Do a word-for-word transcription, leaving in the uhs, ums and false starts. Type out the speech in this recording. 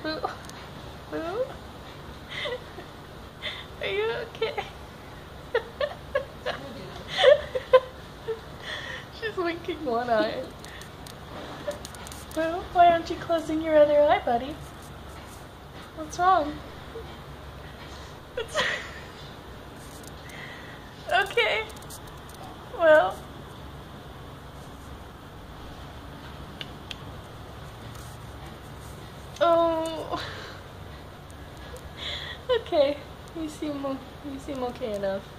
Boo? Boo? Are you okay? She's winking one eye. Boo, why aren't you closing your other eye, buddy? What's wrong? It's okay. Well. Oh. Okay. You seem you seem okay enough.